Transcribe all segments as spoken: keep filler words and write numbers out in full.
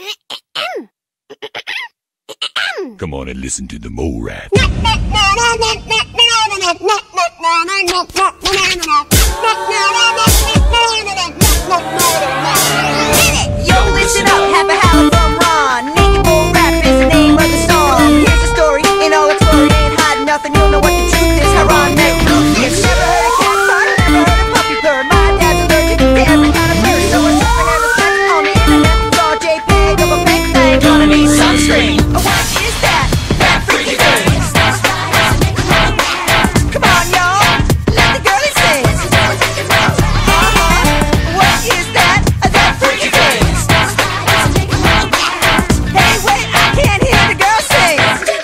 Come on and listen to the mole rat. Yo, listen up, have a howl from Ron. Naked Mole Rap is the name of the song. Here's the story, in all its glory, ain't hiding nothing, you'll know what the truth is. How Ron met Lucas. Never heard a cat bark, never heard a puppy purr. My dad's allergic to every kind of bird, so I saw I had a search on the internet. Saw a JPEG of a big thing, gonna need sunscreen. What is that? That freaky thing. Come on, y'all, let the girlie sing. Uh-huh, what is that? That freaky thing. Hey, wait, I can't hear the girl sing.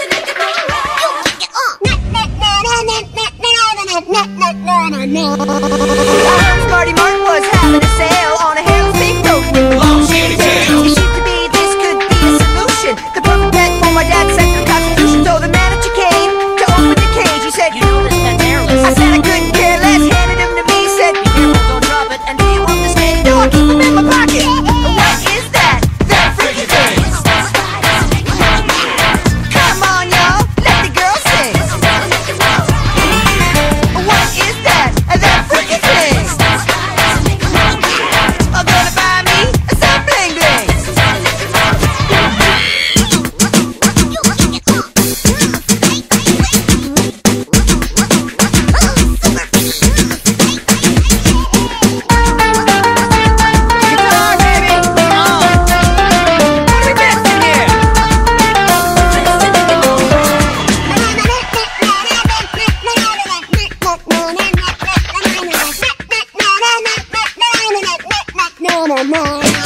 Marty Martin was having a sale on a hairless pink goat with long skinny tail. It seemed to be this could be a solution, the perfect pet for my dad's second constitution. So the manager came to open the cage. He said, "You know this pet's hairless." I said I couldn't care less. Handed him to me, said, "Be careful, don't drop it. And do you want this cane? No, I'll keep him in my pocket." What is that? That freaky thing. Come on, y'all, let the girl sing. What is that? That freaky thing. I'm gonna buy me some bling bling. Guitar, baby, on. What are we missing here? No, no, no.